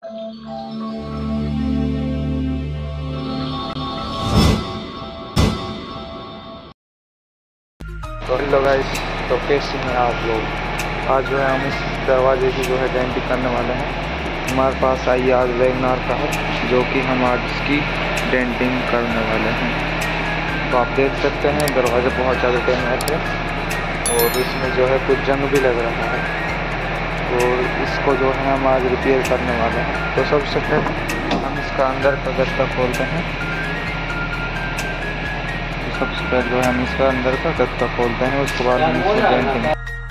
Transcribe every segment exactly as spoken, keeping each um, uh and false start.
तो hello guys, तो कैसे हैं आप लोग। आज जो है हम इस दरवाजे की जो है डेंटिंग करने वाले हैं। हमारे पास आई आज वैगनार का है, जो कि हम आज इसकी डेंटिंग करने वाले हैं। तो आप देख सकते हैं दरवाज़ा बहुत ज़्यादा डैमेज है और इसमें जो है कुछ जंग भी लग रहा है। तो इसको जो है हम आज रिपेयर करने वाले हैं। तो सबसे पहले हम इसका अंदर का गत्ता खोलते हैं। सबसे पहले जो है हम इसका अंदर का गत्ता खोलते हैं, उसके बाद हम इसको डेंटिंग।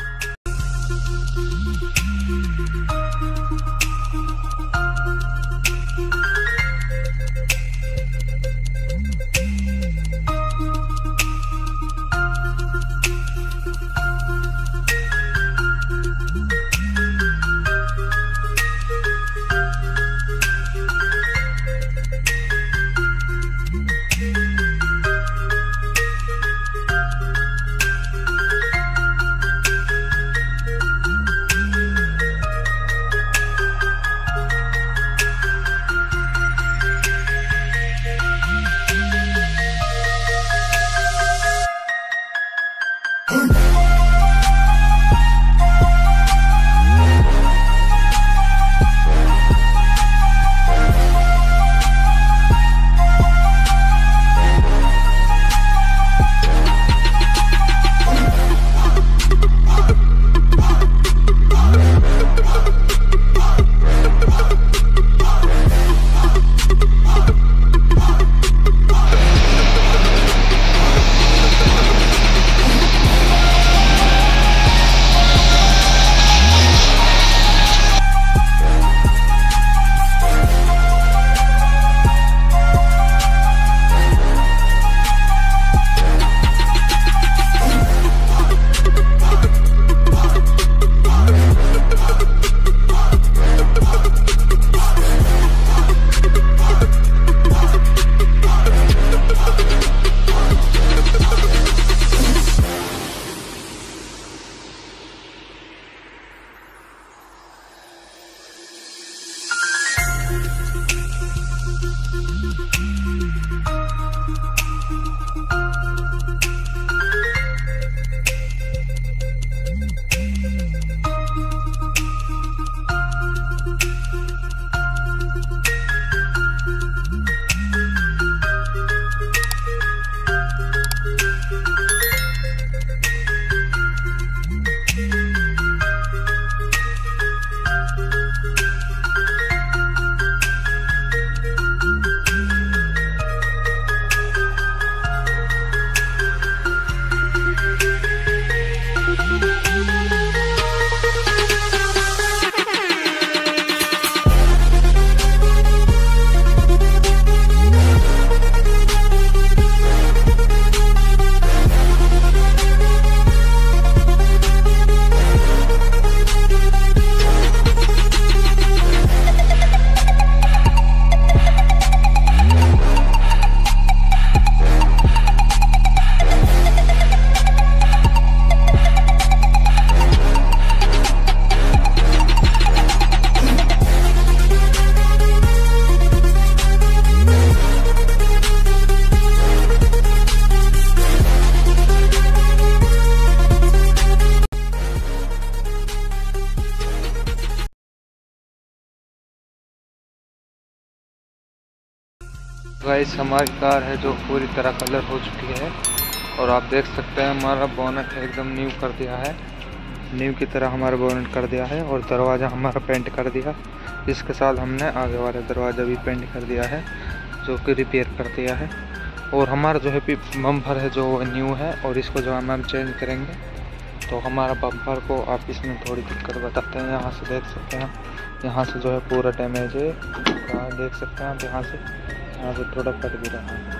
गाइस, हमारी कार है जो पूरी तरह कलर हो चुकी है और आप देख सकते हैं हमारा बोनट एकदम न्यू कर दिया है। न्यू की तरह हमारा बोनट कर दिया है और दरवाज़ा हमारा पेंट कर दिया। इसके साथ हमने आगे वाला दरवाज़ा भी पेंट कर दिया है, जो कि रिपेयर कर दिया है। और हमारा जो है बम्पर है जो न्यू है और इसको जो हम चेंज करेंगे। तो हमारा बम्पर को आप इसमें थोड़ी दिक्कत बताते हैं। यहाँ से देख सकते हैं, यहाँ से जो है पूरा डैमेज है, देख सकते हैं आप। यहाँ से यहाँ से थोड़ा कट भी रहा है।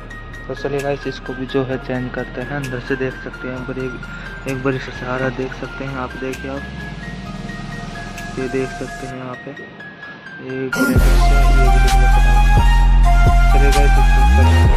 तो चलिए गाइस, इसको भी जो है चेंज करते हैं। अंदर से देख सकते हैं, पर एक एक बार से सहारा देख सकते हैं आप। देखिए आप, ये देख सकते हैं यहाँ पे एक चलिए गाइस,